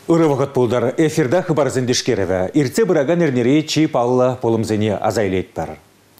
Ырывығыт бұлдар эфирда хыбар зіндішкереві. Ирце бұраган әрнері чип алла полымзыне азайлет бар.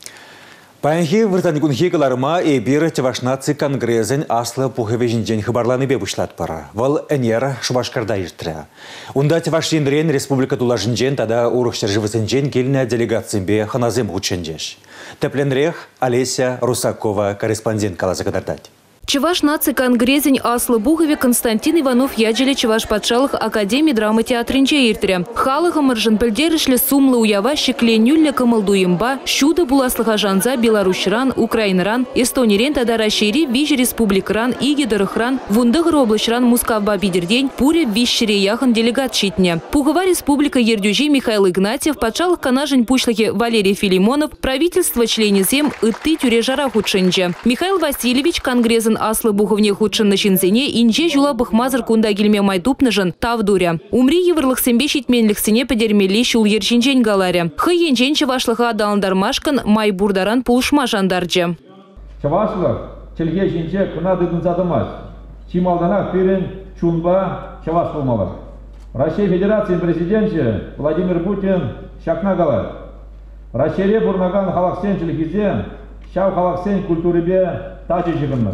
Паянхи выртаныкунхи каларыма эбир Чавашнаци конгрезен аслы пухевежінжен хыбарланы бебушлат пара. Вал әнер Шубашкарда иртірі. Унда Чавашиндрен республика тулажынжен тада урықшыр живысынжен келіне делегациямбе ханазым ғучынжеш. Тепленрех Олеся Русакова, корреспондент калазы кадардать. Чавашнаци конгрезен аслы Бугове Константин Иванов яджеле Чаваш патшалық Академии драмы театринче иртіре. Халыға мыржын пілдерішлі сумлы уява шекленюлі кымылдуымба, шуды буласлыға жанза Беларусьран, Украинран, Эстонирен тада Рашири, Виж Республикран, Игедырыхран, Вундығыр облышран Мускавба бидерден, Пуре Вишшире яхын делегат шитне. Пугова Республика Ердюжи Михаил Игнатьев, патшалық канажын пушлыхи Валерий Филимонов, правительство членезем ытты тюрежара худшынче. Михаил Васильевич конгрезен аслы Буховне худшын начинзене инже жула бахмазыр кунда гельме майдупныжын тавдуря. Умри еврлых сембе шитменліксіне педермели шул ершинжен галаря. Хы енжен чавашлыға адалындармашкан май бурдаран пулышма жандарджы. Чавашлық челге жинже кынадыдын задымаз. Чималдана пирен чунба чаваш болмалар. Россия Федерация президенті Владимир Путин шакна галар. Россия бурнаган халақсен челгезе шау халақсен культурыбе тачы жығынмыз.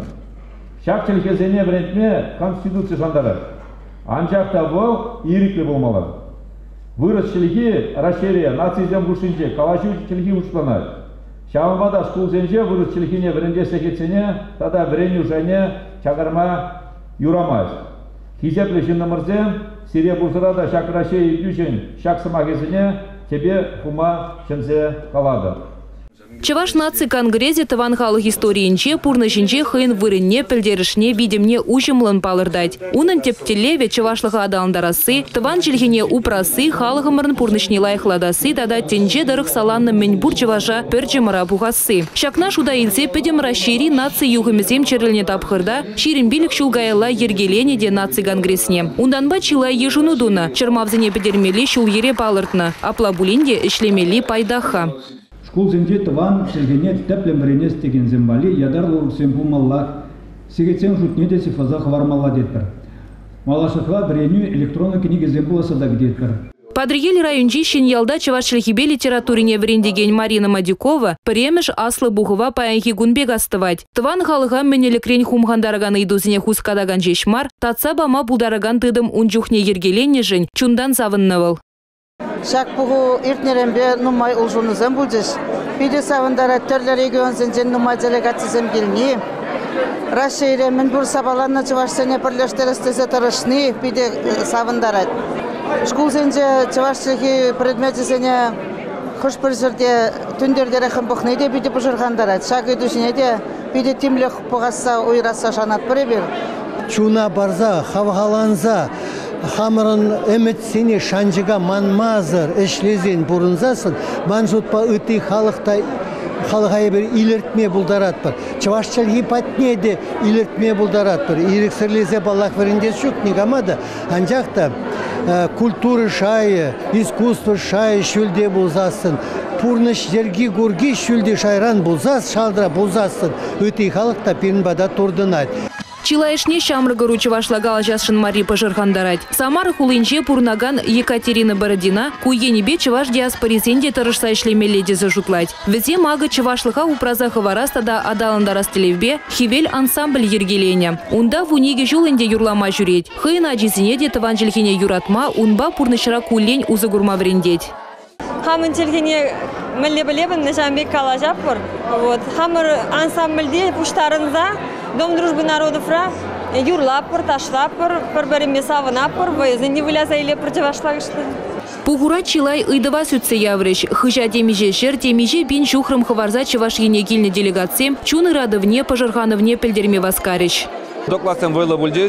Шак челгезене брендме конституция жандары. Анжақта бұл ириклі болмалар. Вырыс челги Россия нацизем бушинже калашу челги учланады. Шауынбада шкул зенже вырыс челгине бренде секетсене тада бреню және чағырма юрамайыз. Хизеплі жынымырзен Сирия бұлсырада шак Россия үйдюшен шак сымағезіне тебе хума шынзе қалады. Чавашнаци конгрезе таванхалық историинче пурнышинче хыын вырынне пілдерішне видимне ужымлын палырдать. Унын тептелеве чавашлыға адалындарасы, таван жылгене упрасы, халығымырын пурнышне лайықладасы, тада тенже дырық саланны менбур чаваша пөрчемыра бұғасы. Шакна шуда илсе педем Рашири наци юғымызем черліне тапқырда, ширинбилік шулгайла ергелене де наци конгресне. Унданба чила ежуну дуна, чырмавзыне педермели шул ере палыртны, аплабулинде ішлемели пайдаха. Шкул зенде таван сергене теплем варенес деген зембали ядарлы сембумаллах сегетсен жутне де сифазах вармалла детпер. Малашықла бреню электронный книги зембуласа да детпер. Падриели райончи шиньялда чавашчылхибе литературине врендеген Марина Мадюкова премеш аслы Бухова паянхи гунбег астывать. Тван халыға менелікрен хумхандараган идузіне хускадаган жешмар, татса бама будараган тыдым унчухне ергеленне жын чундан завыннывыл. Шак бұғы иртнерембе нумай ұлжунызым бұлдыш. Биде савындара төрлі регионзен нумай делегацизем келіне. Рашире мен бұр сабаланны чывашсене бірлештірістізе тұрышны биде савындарат. Шкулзенже чывашчығы предметізене құш бір жерде түндердері қым бұқнайде биде бұжырғандарат. Шак едушіне де биде тимлік бұғаса ойраса жанат бірі бір. Чуна барза, хавхаланза, хамырын әмітсіне шанжыға манмазыр әшлезен бұрынзасын, манжутпа үті халыға ебір илертме бұлдарат бір. Чавашчалги патнеде илертме бұлдарат бір. Ирексірлезе балақ верінде шүк негамады. Анжақта культуры шайы, искусство шайы шүлде бұлзасын. Пурныш жерги гурги шүлде шайран бұлзас, шалдыра бұлзасын. Үті халықта пирін бада тұрдынайды. Чилаешне шамрыгыру чавашлагала жасшын мари пожырхандарать. Самары хулинче пурнаган Екатерина Бородина куенебе чаваш диаспоризенде тұрышса ишлемеледе зажутлать. Везе мага чавашлыға упраза хаварастада адаландарас телевбе хивель ансамбль ергелене. Унда вуниге жулынде юрлама жүреть. Хыйна ажизине де таванжилхене юратма унба пурнышыра кулень узыгурма врендеть. Хамын телгене мэллебе-лебен нежамбек калажаппыр. Хамыр ансамбльде пуштарынза Дом дружбы народов юрлаппыр, ташлаппыр, бір-біріме савынаппыр, вайызын невыляза иле противашлагышты. Пугура чилай ыдыва сүтсе яврыш. Хыжа темеже жер, темеже бин шухрым хыварза чаваш ене килне делегациям, чуны радовне, пожархановне пельдерме васкарыш. Докласым вылы бүлдеш,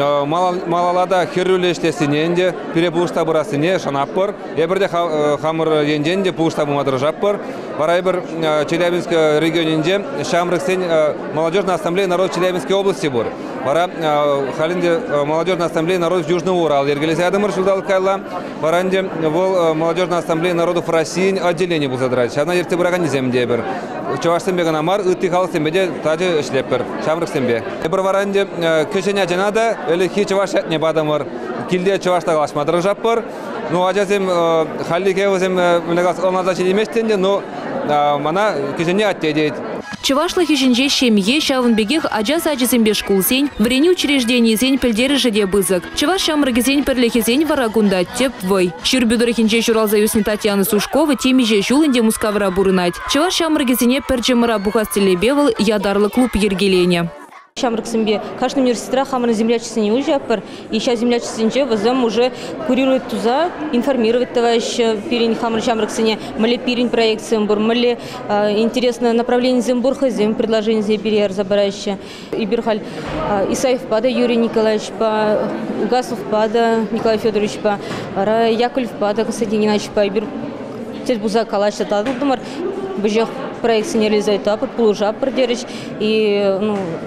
малалада херрюлештесіненде, перепуышта бұрасыне шанаппыр, ебірде хамыр енденде пуышта бұмадыр жаппыр. Барайбір Челябинск регионенде Шамрыксен молодежная ассамблея народов Челябинской области бұр. Бара халинде молодежная ассамблея народов Южного Урала. Ергелесе адымыр жылдал кайла. Баранде молодежная ассамблея народов России отделение бұл задрать. Она ерте бұраған земде бір. чаваш сембе гана мар, ытты халық сембеде тажы ішлеппір, шамрық сембе. Бір варанде көшене жанада, әлі хи чаваш әтне бадамыр, килде чаваштағы ашмадыры жаппыр. Ну, ажазем халли кевізем мінегас олназа чедеместенде, но мана көшене әтте дейд. Чывашлы хишинже шемье шавынбегех ажас ажызембе шкулсень, врени учреждение зень пельдері жеде бызык. Чываш шамрыгезень перлехезень варагунда теп вой. Шүрбюдорехинже журалзаюсны Татьяна Сушкова темиже жулынде мускавра бурынать. Чываш шамрыгезене перджемыра бухастелебевыл ядарлы клуб ергелене. Шамрыксембе каждый университет хамры землячество не уезжает, и сейчас землячество возом уже курирует туза, информировать товарищ пирень хамры Шамрыксене, мали пирень проект Зембур, мали интересное направление Зембурха, зем предложение Зембирьер забирающее, Ибирхаль Исаев пада Юрий Николаевич, по Угасов пада Николай Федорович, по Яковлев пада Константин Геннадьевич, по Ибир Тельбуза Калач, это думар, бежах проект не реализует, а полужа продержь и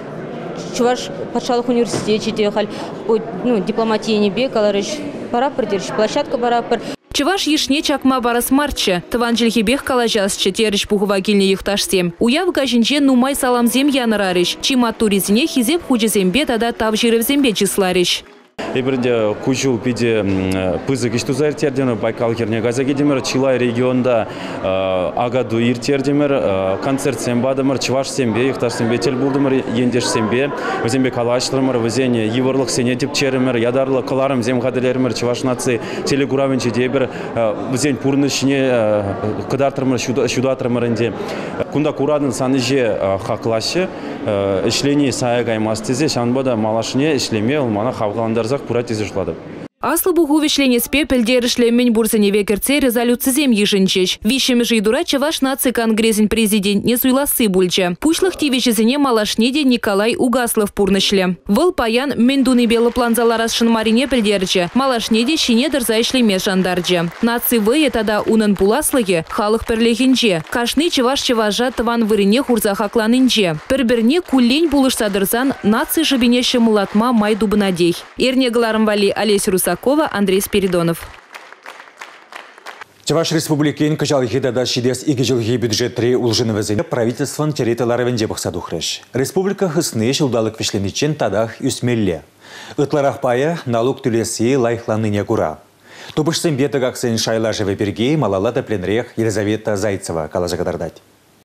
Чуваш патшалық университете, дипломатия не бекаларыш, пора продержь, площадка пора. Чываш ешне чакма барас марчы. Тыван жилхебех калажасчы теріш пухыва келне юхташсем. Уяв гажинче нумай саламзем янырарыш. Чима туризине хизеп хужезембе тада тавжиревзембе числарыш. Эбірде күжу пиде пызык іштузар тердемір, Байкал керне газагедемір, Чилай регионда агаду иртердемір, концерт сембадымыр, Чываш сембе, Ихтар сембе тел булдымыр, ендеш сембе, өзембе калачларымыр, өзене еврлық сене тепчерімір, ядарлы кыларым земхаделерімір, Чываш нации телегуравенче дебір, өзен пурнышыне кыдартырмыр, шудатырмырынде. Кунда курадын саныже хақлашы, ішлені саяғаймастызе, шанбада малашыне ішлеме, олмана хавғандарзақ пурат езішлады. Аслы бұғы вешленеспе пілдерішлеммен бурсыне векерце резолюцизем ешінчеш. Вишем жидура Чываш наци конгрессин президент не суйласы бульча. Пушлых тивешізіне малашнеде Николай Угаслов пурнышле. Выл паян мендуны белы планзаларас шынмарине пілдерче. Малашнеде шине дырзайшлеме жандарче. Наци вые тада унын пуласлыге халық перлехінче. Кашны Чываш Чыважа тыван вырыне хурза хакланынче. Пірбірне куллень булышсадырзан наци жыбенеші мылатма май дубынадей. Эрне галарым вали Олесь Русакова, Андрей Спиридонов. Чуваш республикин кычал хидада шидес иги жылги бюджетри улжынывызыне правительствон территорияларывенде бақсадухреш. Республика хысны жылдалық вешленичен тадах үсмелле. Ытларах пая налог түлесі лайхланыне кура. Тупышсын беті қақсын шайла живе бергей малалада пленрех Елизавета Зайцева калажагадардать.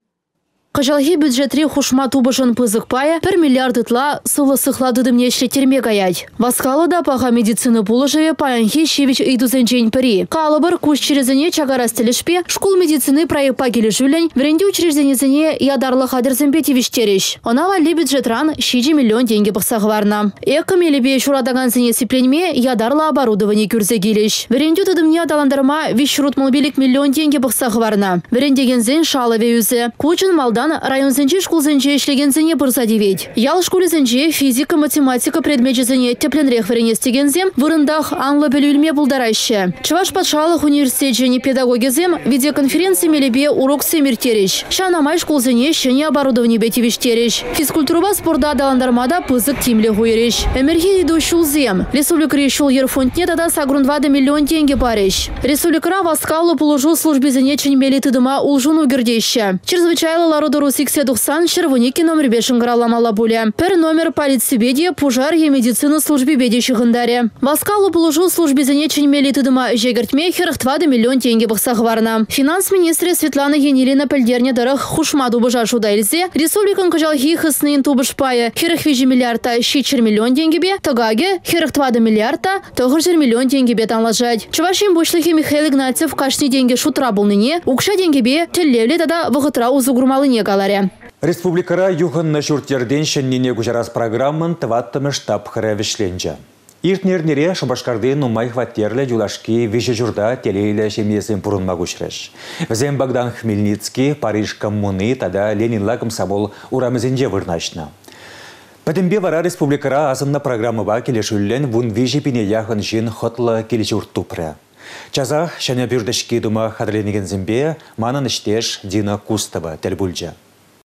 Кыжалхи бюджетри хушма тубышын пызык пая 1 миллиард ытла сылы сыхладыдым нешре терме гаять. Васкалы да паха медицины пулышеве паянхи шевич идузенчень пыри. Калыбыр куш черезіне чагарас телешпе школ медицины проекпа келешулень вренде учрежденезіне ядарлы хадерзембе тивиштереш. Она вали бюджетран 6 миллион деньги бақсағварна. Эка мелебе шурадаган зіне сипленме ядарлы оборудование күрзе келеш. Вренде тыдымне адаландырма вишрут мобилик миллион деньги бақсағварна. Врендеген зен шалы веюзе. Кучын малдан район зенче школ зенче ишлеген зене бұрса девет. Ял школе зенче физика, математика предмече зене тепленрех варенестеген зем вырындах анлы білуілме бұлдарайшы. Чываш патшалық университет және педагогизем видеоконференция мелебе урок семертереш. Шанамай школ зене шене оборудование бетевиштереш. Физкультуруба спорда даландармада пызык тимле хуереш. Эмерхи иду шул зем. Республикари шул ерфонтне тада сагрундвады миллион деньги пареш. Республикара васкалу положу службе зене ченмели тыдыма улжуну гердеща. Чрезвычайлы лароду Русиксе 90 червоники номер 5 граламала буля. Пер номер полицибедия пожар и медицина службе бедещих индаре. Васкалу положу службе зене ченмели тыдыма жегертмейхер 2 миллион деньги бахсахварна. Финанс министре Светлана Енилина пельдерне дарах хушмаду бужа шудайльзе. Республикан кажалхи хыснын тубышпая. Херах 5 миллиарда 4 миллион деньги бе. Тагаге херах 2 миллиарда 4 миллион деньги бе танлажать. Чувашин бушлихи Михаил Игнатьев кашни деньги шутра булныне. Укша деньги бе теллевле тада вахытра узугурмалыне галаре. Республикара юхын шуртерден шеннене гужарас программын тываттымы штаб хыревишленче. Иртнернере Шубашкарды нумай хваттерле юлашки виже журда телейле шемесен пурынма гушреш. Везем Богдан Хмельницкий, Париж коммуны, тада Ленинла комсомол урамызенже вырначна. Пәтімбе вара республикара азынна программыва келешуллен вун виже пине яхын жин хотла келечур тупры. Чазах шәне бюрдешки дума хадырленеген зембе манын іштеш Дина Кустова тәлбульджа.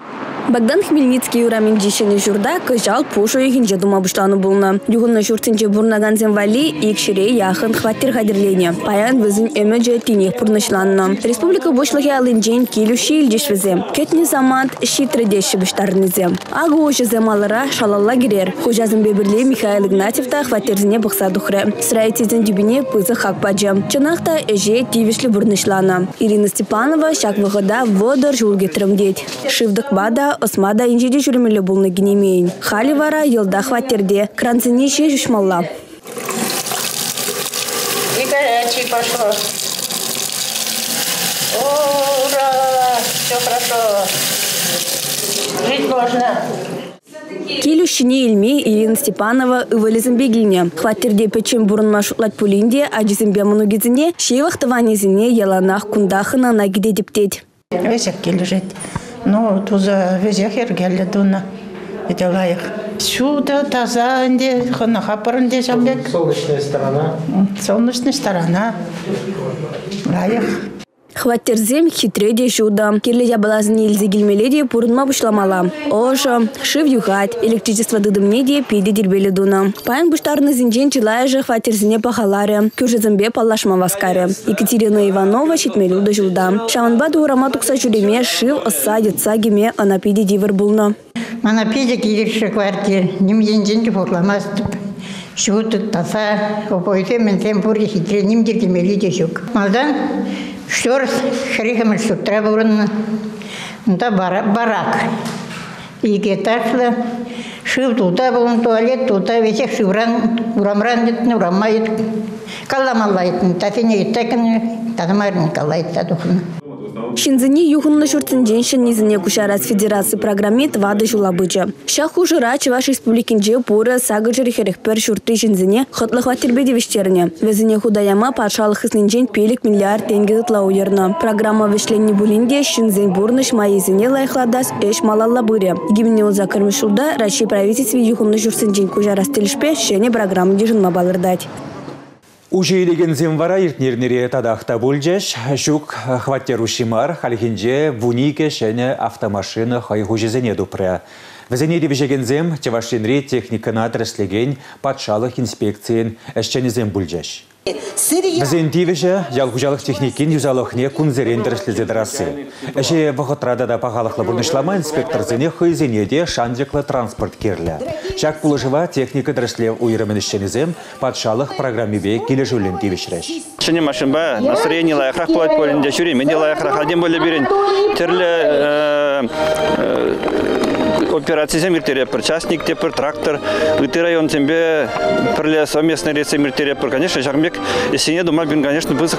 Богдан Хмельницкий урамин дишени журда кыжал пушу егинже дума бушлану булна. Югунна журтинче бурнаган земвали икшире яхын хваттер хадерлене. Паян вызын эмеже тинех пурнышланна. Республика бушлахи алынжен келуши илдиш визе. Кетни замант шитре деші буштарнызе. Ағы ошы земалара шалалла гирер. Хужазын бебірле Михаил Игнатьевта хваттерзіне бұқса дұхры. Сырайтезін дюбине пызы хак баджы. Чынақта эже тивишлі бурнышлана. Ирина Степанова шак выгода водор жулге трымдеть. Шивдық бада Осмада инжиде жүрмелі болны генемейін. Хали вара елда хваттерде. Кранцыне ше жушмалла. И горячий пошло. Ура! Все хорошо. Жить можно. Келющине ilmi Ирина Степанова ывализм бегине. Хваттерде печем бурынма шутлать пулинде, аджизимбе манугизине, шейвахтыванезине яланах кундахына нагиде дептеть. Везек кележет. Ну, туза везек ергелі дуна. Это лайық. Сюда таза инде, хына хапырынде жамбек. Солнечная сторона. Солнечная сторона. Лайық. Хваттерзем хитреде жуда. Кирле ябалазыне илзе гилмеледе пурынма бушламала. Ошо, шив югать, электричество дыдымнеде пиде дербелі дуна. Паян буштарны зинжен чилая же хваттерзине пахаларе. Кюржезембе паллашма васкаре. Екатерина Иванова щитмелюда жуда. Шаванбаду урама тукса жюреме шив оса детса геме анапиде дивер булна. Анапиде кириші квартир. Ним зинженде пурламастып. Шутык таса, опойте мен тем пурге хитре ним дергемеледе жук. Малдан Штор хрихамын шутра бурынна. Да барак. Игеташлы. Шив тута булын туалет, тута весек шивран, урамран дитін, урамайт. Калламалайтын, тафине еттекін, танымарын каллайт тадухын. Шинзыне юхунны журтинжен шыннизіне кушарас федерации программет вады жулабычы. Шах ужыра Чуваш республикинже пуры сагыжыр херекпер шурты шинзыне хытлы хваттербеде вештеріне. Везіне худаяма патшалық хыснинжен пелік миллиард тенге тытла уерна. Программа вешленне булинде шинзен бурныш майызыне лайхладас эш малалла быре. Гимне уза кырмышулда Россия правительстве юхунны журтинжен кушарас телешпе шене программы дежинма балырдать. Ужейлеген земвара иртнернере тадахта бульджеш, шук хваттеру шимар, халихинже вунике шене автомашина хайхужезене дупре. Везене девежеген зем, Чувашинре техникана трэслеген патшалық инспекциен эшченезем бульджеш. Везен девеже ялхужалық техникин юзалықне кунзерен трэслезедрасы. Эше вахотрада да пахалықлы бурнышлама инспектор зене хайзенеде шандеклы транспорт керлі. Шак пулыжыва техника трэслев уйрымен эшченезем патшалық программебе кележулен девешреш. Шыне машинба настроение лайықрақ болады бөлінде жүре, менде лайықрақ адем бөлі берін. Түрлі операция миртерепер, частник тепер, трактор, үті район тембе, пірле совместный рейсы миртерепер. Конечно, Жагмек, если не думал, бин, конечно, бызық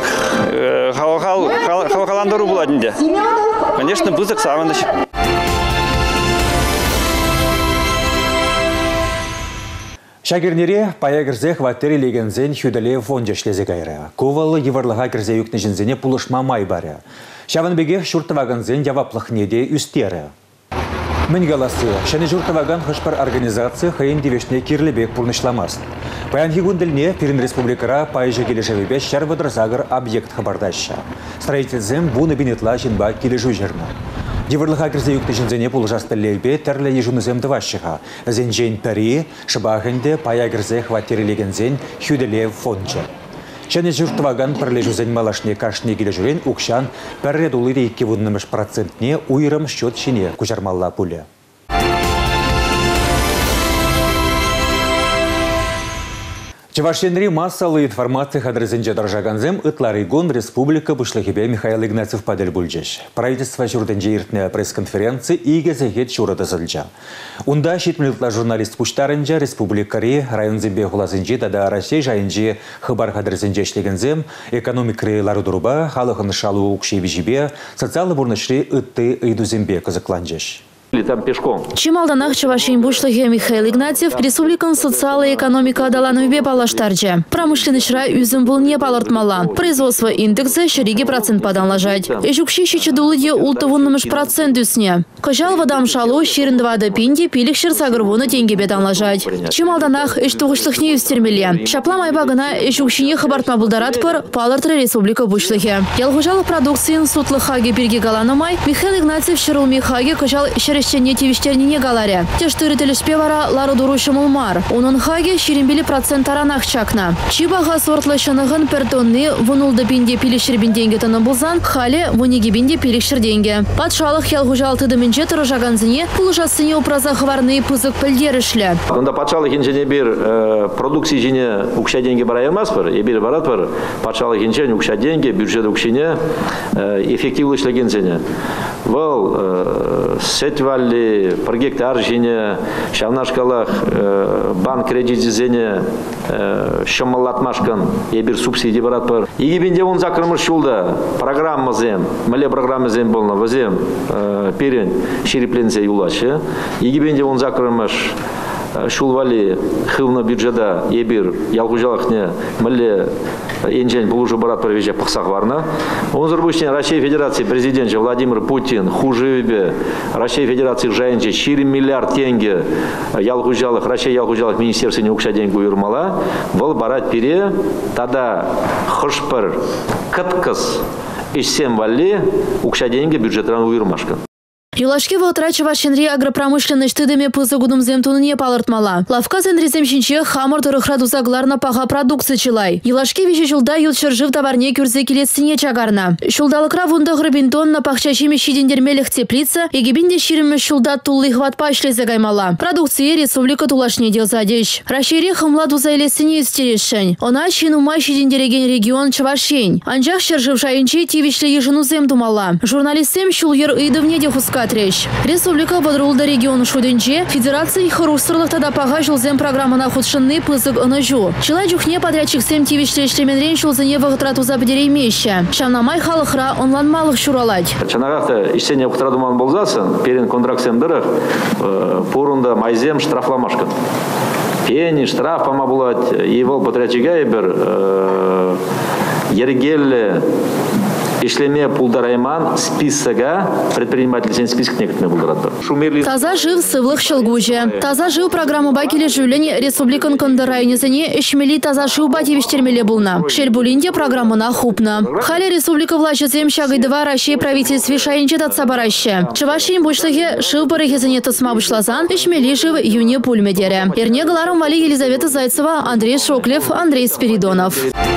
хавахаландару буладінде. Конечно, бызық савандыш. Шагернере паягырзе хваттери легензен хюдале фондешлезе гайра. Ковалы еварлыға кірзе юкнежінзене пулышма май баря. Шаванбеге шуртывагынзен яваплықнеде үстері. Мінгаласы, шәне жұртываган хышпар организация хайын девешне кирлебек пулнышламасын. Паян хигунділіне Пирин республикара пайжы келешевебе шәрвадыр загыр объект хабардаща. Строительзем буны бинетла жинба кележу жерна. Деварлыға кірзе юктежінзене пулжастыллебе тәрлі ежунызем дывашыға. Зенжен пәрі, шыбағынде паягырзе хваттерелегензен хюделев фончы. Шәне жұртываган пірлежузен малашне кашне кележурен ұқшан пәрред улыре 2,5% уйрым счет шене күжармалла пулі. Чувашинри массалы информации хадрызенже дорожаганзем ытларыгон республика бушлахибе Михаил Игнатьев падель бульджеш. Правительство журденже иртне пресс-конференции и gezegет шурада зылджа. Унда щитмилтла журналист пуштарынжа республикари районзембе хулазынжи дада Россия жайынжи хыбар хадрызенже шлегензем экономикри ларудуруба халыхын шалу укшевижибе социалы бурнышри ытты ыйдузембе кызыкланжеш. Там пешком. Чималданах Чувашин бушлахе Михаил Игнатьев республикан социальная экономика даланыве палаштарджа. Промышленнышра үзім был не палартмала. Производство индекса шериги процент паданлажать. Эжукши щечедулыде ултывуннымыш процент үсне. Кожал вадам шалу ширындвада пинде пиликшир сагырвуны тенге бетанлажать. Чималданах эштуғышлықне үстермеле. Шапла майбагына эжукшине хабартма булдарат пар палартры республика бушлахе. Ялгужалы продукциян сутлы хаге перге галанымай Михаил Игнатьев шырыл мехаге кожал шереште еще не тивиштернине галаре. Те, что рителешпе вара лару дуруши мулмар. Унун хаге ширимбили процент аранах чакна. Чибага сортлашаныгын пертонны вунулда бинде пилишербинденге таны булзан, хали вуниги бинде пилишерденге. Патшалық ялгужалты дыминже тұрыжаганзыне пулышасыне упраза хварны пызык пілдерішлі. Онда патшалық инжене бір продукции жіне укша деньги барайылмас бір, ебір барат бір, патшалық инжене укша деньги, бюджет укшине эффективлы ішлегензене. Бұл сетвалли проекттар жіне, шавнашкалақ банк кредитизене шымалатмашкан, ебір субсидий барат бір. Егебенде он закрымыш шулда программа зем, міле программа зем болна, вазем перен шереплензе юлашы. Егебенде он закрымыш шулвали хывна бюджета ебір ялгужалықне міле енжен бұл уже барат провеже пықсақ барна. Он зарбушен Россия Федерации президенті Владимир Путин хужеве Россия Федерации жайынче 4 миллиард тенге ялгужалық, Россия ялгужалық министерствіне укша деньги уйырмала. Бұл барат пере, тада хышпыр кыткыз ишсем вали укша деньги бюджетран уйырмашкан. Юлашки валтрачы вашенри агропромышленность тыдыме пызы гудумзем туныне палыртмала. Лавка зенрезем шинче хамыр тұрықраду загларна паға продукция чылай. Юлашки веші жылда юлчыржыв товарне күрзе келесіне чагарна. Шулдалықра вунда грыбинтон на пахчачиме шидендермелих теплица, егебинде шириме шулда туллы хватпа шлезе гаймала. Продукция республика тулашне делзадеш. Рашире хамладу заилесіне истерешень. Она шинума шидендереген регион Чавашень. Анжақ шыржыв шайынче тивишле ежинузем думала. Журналистем шулер ыдывне де хускат. Республика Бодрулда регион Шуденче, Федерации Харусырлых тада пага жылзем программана худшынны пызык ынажу. Чылай жүхне подрядчик сем тивиштештеменрен шулзыне вағытрату забедерей меща. Шамнамай халықра онланмалық шуралать. Чанағақты ішсене вғытрадуман болзасын, перен контраксем дырық, порунда майзем штрафламашкан. Пени штраф пама булат, евол подрядчига ебір ергелі ишлеме пулдарайман списага предпринимательский список некоторые пулдарат. Таза жив сывлых шелгуже. Таза жив программу бакеле живление республикан кондарайнезене ишмели таза жив бативиштермеле булна. Шельбулинде программа на хупна. Хали республика влачезем шагайдова Россия правительстве шайнче татсабараще. Чавашин бушлыге жив барахезене тасма бушлазан ишмели жив юне пульмедере. Эрне галаром вали Елизавета Зайцева, Андрей Шоклев, Андрей Спиридонов.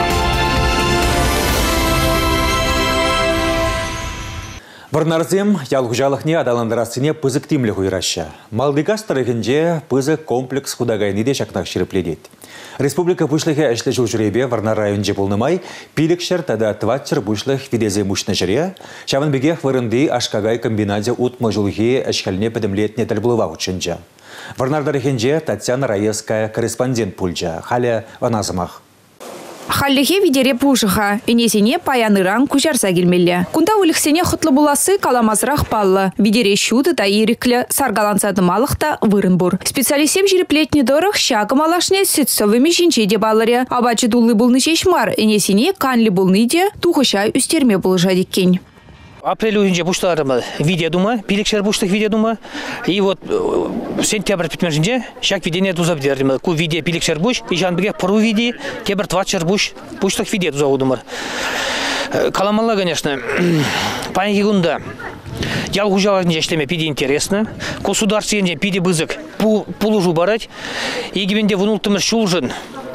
Варнарзем ялгужалықне адаландырасыне пызык тимлі хуйраща. Малдыгас тарыгынже пызык комплекс худагайны де шакнақ шырыпледет. Республика бұшлығы әшлі жыл жүребе Варнар районже болнымай, пилікшір тада тватчыр бұшлық видезе мұшны жыре, шавын бігех варынды ашкагай комбинаде утмы жылғы әшкәліне пәдімлетіне тәлбылыва ұчынжа. Варнардарыгынже Татьяна Раевская корреспондент пульжа, халя ваназымақ. Халлихе видере пушыха, инесене паяныран кучарса келмелі. Кунда уліксене құтлы буласы каламазырақ паллы. Видере шуды да ириклі саргалансадымалықта вырын бұр. Специалистем жереплетне дорық шағым алашне сүтсовыми жинче де балыры. Абачы дулы бұлны шешмар, инесене канлы бұлны де тухыша үстерме бұлжа деккен. Апрель уйынче буштарымы видео дума, пиликшер буштых видео дума. И вот сентябрь питмержинде шак видене туза бдердимы. Ку видео пиликшер буш, и жан беге пару видео, тебер тватчер буш, буштых видео туза удумар. Каламалла, конечно, паники гунда. Ялгужаларны жештеме пиде интересно. Государственне пиде бызык пулужу барать. Егебенде вунултымыр шулжын.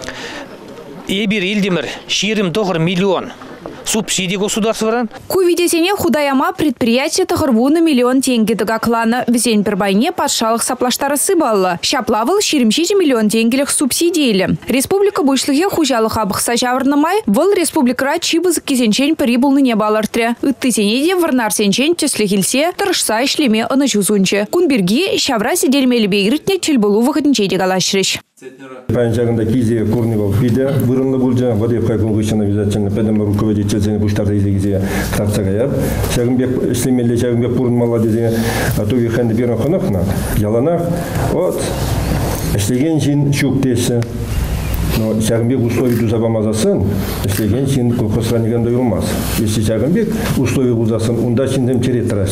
Ебир илдимыр, ширим доғыр миллион. Субсидии государства. Ку видесене худаяма предприятие тахырвуны миллион тенге догаклана. Везень пербайне патшалық саплаштары сыбаллы. Шаплавыл 20 миллион тенгелек субсидийлі. Республика бұйшлығы хужалық абықса жавырнымай, выл республикара чибызық кезенчен прибылны не балыртыры. Үттізене де варнар сенчен төслі келсе, тұрышса ішлеме ыны жузунчы. Кунберги шавра седелмелі бейгіртне чілбылу вғытынче дегалашырыш. Паянчагында кизе курный был пиде, вырынны был жан, воды в каком вышен обязательно, поэтому руководитель буштарда изе тракцага. Шагымбек ишлемеле шагымбек пурн молодезе, а то виханды берн хонохна, яланах, вот, ишлеген жин чук тесе. Но шагымбек условий тузабамазасын, ишлеген жин колхозраниган доюлмаз. Если шагымбек условий узасын, унда шиндем черет трасса.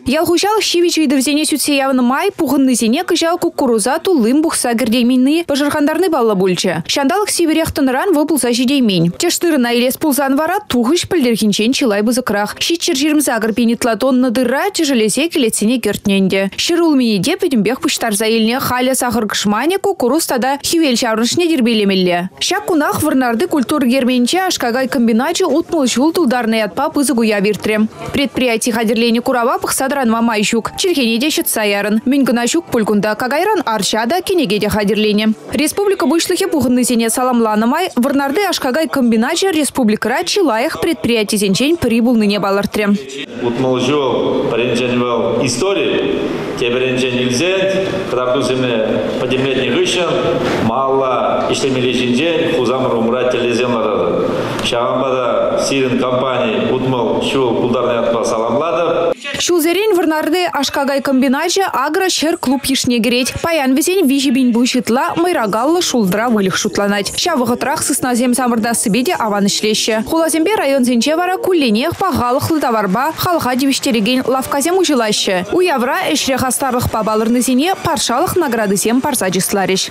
Ялхушал щивич идовзене сютсеявны май пухынны зене кыжал кукуруза тулым бухса гердейменны пожархандарны балла бульча. Шандалых сибирях тоныран выпулса жидеймен. Тештырына илес пулзан вара тухыш пыльдерхинчен чилай бызыкрах. Щитчер жирмза гырпенитла тонны дыра тяжелесе келетсене кертненде. Шырул минеде педембех пыштар заилне халя сахар кышмане кукуруз тада хивел шаврышне дербелемелле. Щак кунах варнарды культур герменче ашкагай комбиначы утмыл жул тулдарный отпа пызыгуя виртре. Предприятие хадерлене курава пахсадран мамайщук. Черхенеде щитсаярын. Мингынащук пулькунда кагайран арчада кенегеде хадерлене. Республика буйшлыхе пухынны зене саламланымай варнарды ашкагай комбиначе республикара чилаях предприятие зенчень прибылныне балартре. Утмыл жул паренченвел истории. Теберенчен илзен, когда куземе подемлетний гыщен, мало иштемележинчен, хузамыр умрать телезен ларады. Шағамбада сирин компании утмыл шул кулдарный атпа саламлады. Шулзерен варнарды ашкагай комбиначе агро шер клуб ешне гереть. Паян везень вижибин бушитла майрагаллы шулдра вылих шутланать. Шавыхытрах сысназем самырда сыбеде аван ишлеще. Хулазембе район зенче вара кулленех пағалық лытаварба халха девиштереген лавказем ужилаще. Уявра эшрех астарлых пабалырны зене паршалық награды сем парсачислариш.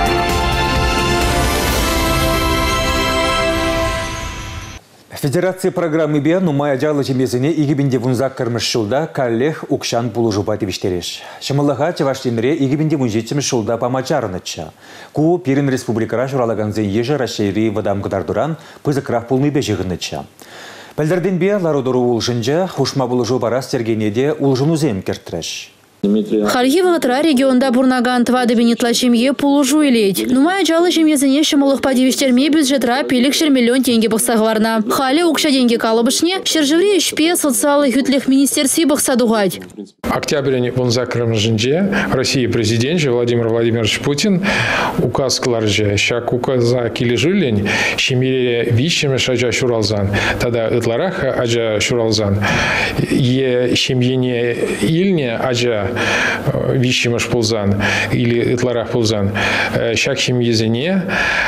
Федерация программы бе нумай ажалы жемезіне игібінде вунзак кірміш жылда каллех укшан пулужу бативиштереш. Шымылыға чеваштенре игібінде вунжетчіміш жылда памачарыныча. Ку Пирин республикара журалаганзен ежі расшейри вадам кыдардуран пызыкрах пулны бежігіныча. Пәлдерден бе ларудыру улжынжа хушма пулужу барас тергенеде улжынузем кертреш. Харьеватра регионда бурнаган твады бенетлачемье пулужу илеть. Нумай жалы жемезіне шымылық падивиштерме бюджетра пиликшер миллион тенге бұқсағварна. Хали укша деньги калыбышне, шержевре ішпе социалы хүтліх министерси бұқсадуғать. Октябрь вунзак рымжинже России президент Владимир Владимирович Путин указ кларже. Шак указа килижулень шемире вищеме шажа шуралзан. Тогда ытлараха ажа шуралзан. Е шемьене ильне ажа вищемеш пулзан или ытларах пулзан. Шак шемьезене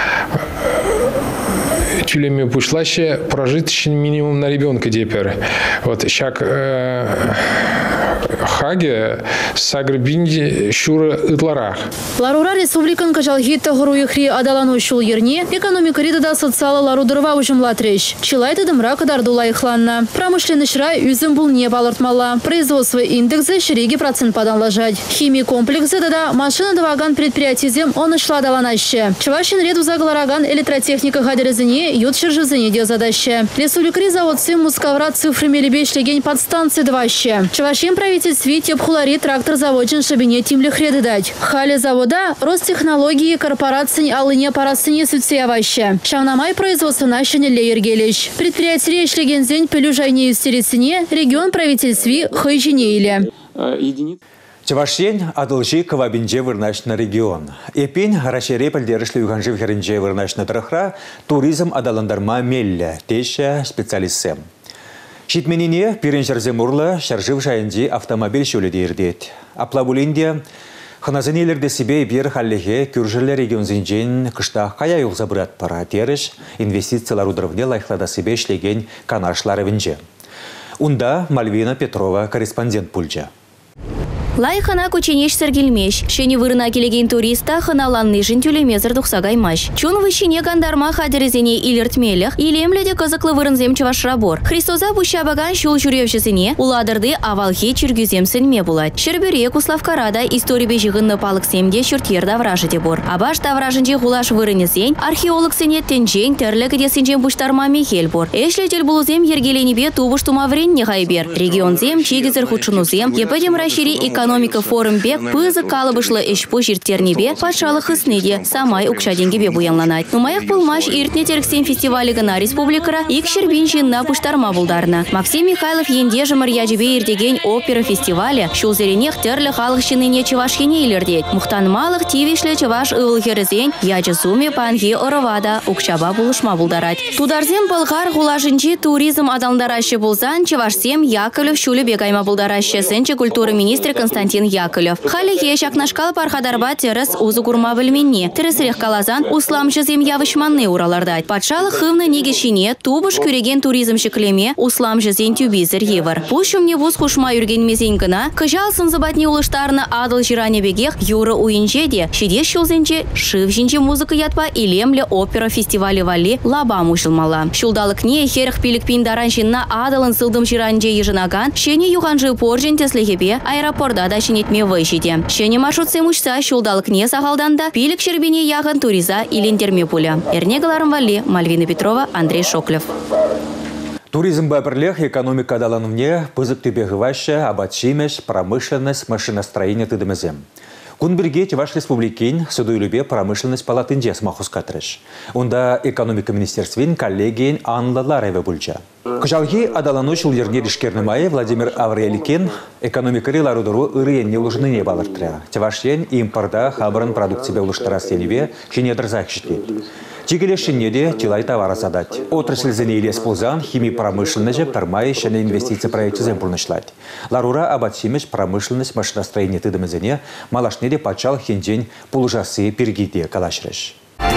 тюлеми пушлаще прожиточный минимум на ребенка депер. Вот шак хаге сагрбинди шура ытларах. Ларура республикан кажалгита груихри адалану шул ерне экономика ридада социалы ларудырва ужимлатреш. Чилайты дымра кадардула ихланна. Промышленный шрай үзім бұл не балыртмала. Производство индексы шереги процент поданлажать. Химия комплексы дада машина даваган предприятизем он ишла даланаще. Чевашин реду загалараган электротехника гадерезіне ют шержезіне де задаще. Республикари заводцы мускавра цифрами лебешлеген подстанции дваще. Чевашин правительстве тепхулари трактор заводчен шабине тимлихреды дать. Хали завода Ростехнологии корпорации алыне парасыне сутсеяваще. Шавнамай производство нащене леергелещ. Предприятие решлегензень пелюжайне истерицыне регион правительстве хайжине или. Чавашен адылжи кавабинже вырнашна регион. Эпин рашере пальдерышлы юганжи вхеринже вырнашна трахра туризм адаландарма мелля, теща специалистсем. Шитменине пиреншерзем урла шаржив жайынди автомобиль шөледердет. Аплабулинде ханазанелерде себе бир халлеге күржерлер регионзинжен кышта кая юлза бұрат пара теріш инвестициялар удырывне лайхлада себе шлеген канашлары вінже. Унда Мальвина Петрова корреспондент пульджа. Лайхана кученеш сергелмеш. Шені вырына келеген туриста ханаланны жын тюлемезір дұқсагаймаш. Чун вышине гандарма хадерезене илертмеліх, илемледе кызықлы вырынзем чывашрабор. Христоза бұшабаган шул жүревшісіне уладырды авалхи чүргізем сілме булат. Шербере Куславкарада история бежігінні палықсемде шүртер давражыде бор. Абаш давражынже хулаш вырынезен, археолог сенеттен жен тірлік десінжен бұштарма мехел бор. Эшлетел бұлызем ергеленебе тубыш тумаврен нехайбер. Регионзем, чигізір худшынузем, епедем рашири экономика форум бек пызы калыбышлы эшпу жиртернебе патшалық ыснеде самай укшаденгебе буянланать. Нумаях пулмаш иртне терксен фестивалі гына республикара икшербин жинна пуштарма булдарна. Максим Михайлов енде жымыр яжебе ирдеген опера фестивалі шулзеренех терлі халық шиныне чевашхене илердет. Мухтанмалық тивишлі чеваш ылгерезен яжы суме панги оровада укшаба булышма булдарать. Тударзем пылғар гулашынчи туризм адалдарашы булзан чевашсем Яковлев шулі бегайма булдарашы сенче культура министрі Константин Яковлев. Халихе шакнашкал пархадарба терес узу курма білменне. Тересрех калазан усламшы земявышманны уралардать. Патшалы хывны негешине тубыш күреген туризм шеклеме усламшы зен тюбизер евар. Пушумне вуз хушма юрген мезенкына, кыжал сынзыбатне улыштарны адыл жиране бегех юры уинжеде, шиде шулзенче, шивжинче музыка ятпа илемле опера фестивале вали лаба мушылмала. Шулдалыкне херх пилик пиндаран жинна адылын сылдым жиранже ежынаган, шене юганжы поржен теслехебе аэропорда да шинетме выжиде. Шене маршрут семушса шулдалыкне сахалданда пилик шербине ягын туриза илентерме пуля. Эрнегаларым вали Мальвина Петрова, Андрей Шоклев. Туризм бәбірлех экономика даланымне пызык түбегівашы, абатшимеш, промышленность, машиностроение тыдымызем. Кунберге Чуваш Республикин Судуйлюбе промышленность палатынде смахус катрыш. Онда экономика министерствин коллегиен Анла Ларева бульча. Кыжалги адалану шулерне дишкернымай Владимир Авреликин экономикари ларудыру ырыенне улышыныне балыртыра. Чувашен импорда хабарын продукция улыштыра сенебе шинедір захшитлет. Тигелешіне де тилай товара задать. Отрасль занялись пулзан, химия промышленность, тармай еще на инвестиции проекты земпурнышлать. Ларура абатсимеш промышленность машиностроение тыдымызене малашне де пачал хендень пулжасы пергиде калашреш.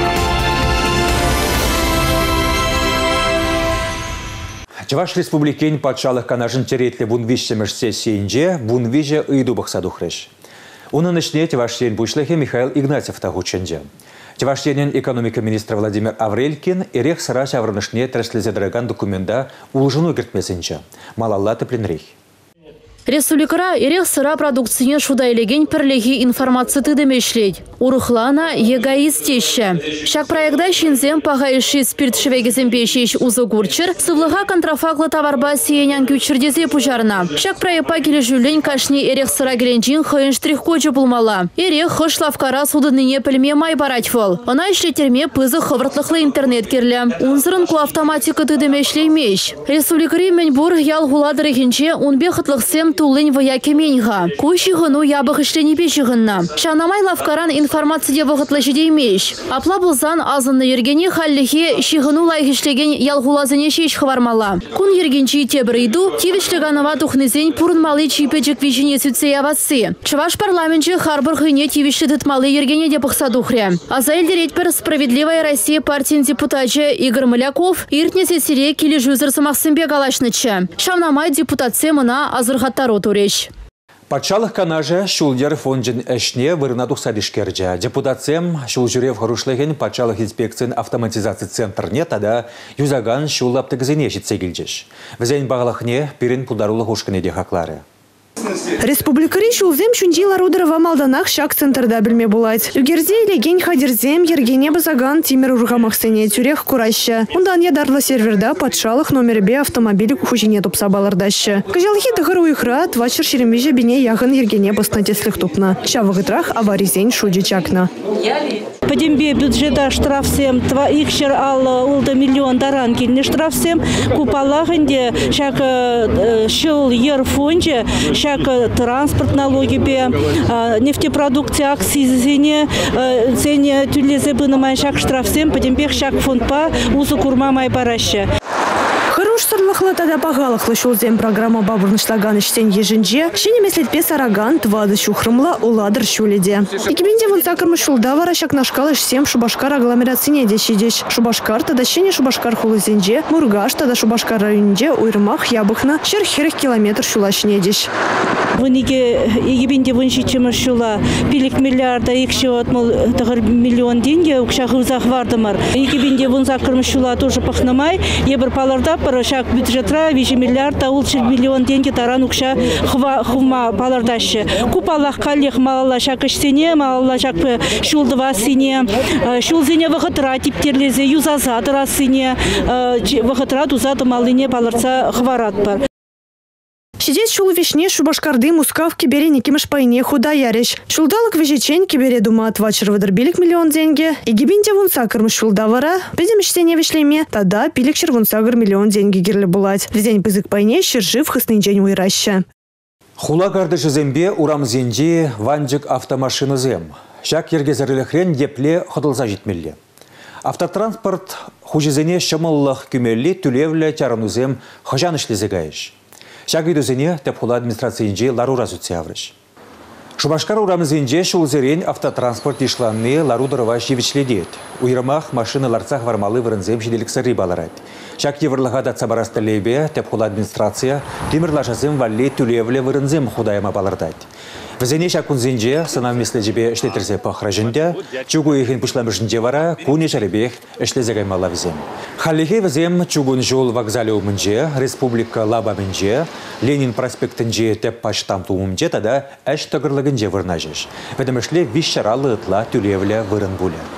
Чуваш Республикин пачалых канажын теретле бунвишсемеш сессиинже бунвиже ыйдубах садухреш. Унын ишне Чувашен бушлехе Михаил Игнатьев тагученже. Чувашенен экономика министра Владимир Аврелькин эрех сыра шаврынышне трэшлезедраган документа улжыну кертмесенче. Малалла тепленрих. Республикара эрех сыра продукцияне шудайлеген перлеги информация тыдымешлейд. Урухлана егоистеща. Шак проекта шинзем пагайши спирт швегезем пешеш узыгурчер, сывлыга контрафаклы товарба сиенян кючердезе пужарна. Шак проекта кележулень кашни эрех сыра геленчин хойн штрих-коджу пулмала. Эрех хошлавкара судыныне пельме май баратьвол. Она ишлетерме пызы ховыртлыхлы интернет керле. Унзырын ку автоматика тыдымешлеймеш. Республикари Меньбур ял гуладыры хинче унбе хытлыхсем тулынь вояке меньга. Кущи гыну ябых ишлени пешігынна. Шанамай лавкаран информация вағытлышы деймеш. Апла бұлзан азынны ергене халлихе шигыну лайх ишлеген ялгулазыне шеш хвармала. Кун ергенчи тебрейду, тивишлеганова тухнызен пурнмалы чипечек вижене сүтсе яватсы. Чуваш парламентче харбыр хыне тивишле дытмалы ергене де пықса духре. Азайлдеретпер «Справедливая Россия» партиян депутачы Игорь Маляков иртнесе сире келі жүзір сымақсынбе галашнычы. Шавнамай депутатсе мына азырғаттару туреш. Патшалық канажа шулдер фонжен әшне вырына тухсадишкерджа. Депутатсем шул жүрев харушлеген патшалық инспекциян автоматизация центрне тада юзаган шул аптыгызыне жетсегілжеш. Візен бағалықне пирин пулдарулы хушкіне де хақлары. Республикари шулзем шунжи ларудырова малданах шак центрда білме булать. Югерзе леген хадерзем ергене базаган тимер ургамахсене тюрех кураща. Ундан ядарлы серверда патшалық номербе автомобиль хужине тупса балардаща. Кажалхи тагыр уйхра твачыр шеремеже бине яғын ергене бастантеслих тупна. Шавығытрах аваризен шуджи чакна. Падембе бюджета штрафсем икшер ал улда миллион даран келіне штрафсем купалағынде шак шыл ер фонже шак транспорт налогибе нефтепродукция акцизине цене тюлезе бынымай шак штрафсем падембех шак фондпа узы курма май бараща. Хорош сырлықлы тада бағалықлы шулзем программа бабырныштаган іштен ежінже, шене меслетпе сараган твады шухрымла уладыр шуледе. Екібенде вон сакырмы шулда вара шакнашкал ішсем Шубашкар агломерацине дешедеш. Шубашкар тада шене Шубашкар хулызенже, Мургаш тада Шубашкар районінде уйрмах ябықна шерхерх километр шулашыне деш. Выныге екібенде выншичымы шула пилик миллиарда екші отмыл тағыр миллион деньги укшағы ұзақ вардымар. Екібенде вон сакырмы шула тоже пахнамай, ебір паларда шак бюджетра 5 миллиард улчил миллион деньги таран укша хума палардашы. Купалах калих малала шак ішсене, малала шак шулдыва сине, шулзене вағытра типтерлезе юзаза дырасыне, вағытра тузады малыне паларца хварат бар. Сидеть шул вишне Шубашкарды мускавки бери никимыш пайне худа яреш. Шулдалык вежечень кибере дума отвачер выдербилик миллион деньги. И гибинте вон сакырмыш шулдавара. Педем иштене вишлеме. Тада пилик вон сагыр миллион деньги гирле булать. Везень пызык пайне шержив хыснын день уйраща. Хула гардышы зембе урам зенди ванджик автомашины зем. Шак ергезерлехрен епле ходылза жетмелле. Автотранспорт хужизене шамаллах күмелли түлевле тяранузем хожанышлы зегаеш. Шак видузене тепхула администрациинже ларура зүтсе аврыш. Шубашкар урамызенде шулзерен автотранспорт ишланны ларудырова шевичледет. Уйрымах машиналарцах вармалы вырынзем шеделіксірі баларад. Шак еврлыға датса барасты лебе, тепхула администрация, темірлашазым валли түлевле вырынзем худайма балардад. Візене шакунзенде сынав меслежебе ішлетерзе пахражында, чугу ехін пышламышынде вара, куне жаребех ішлезегаймала візем. Халлихе візем чугун жол вокзале умынже, республика лабамынже, Ленин проспектінже теп паштам туумже, тада әш тығырлығынже вырнажеш. Ведімішле виш шаралы ытла түлевле вырын бұлі.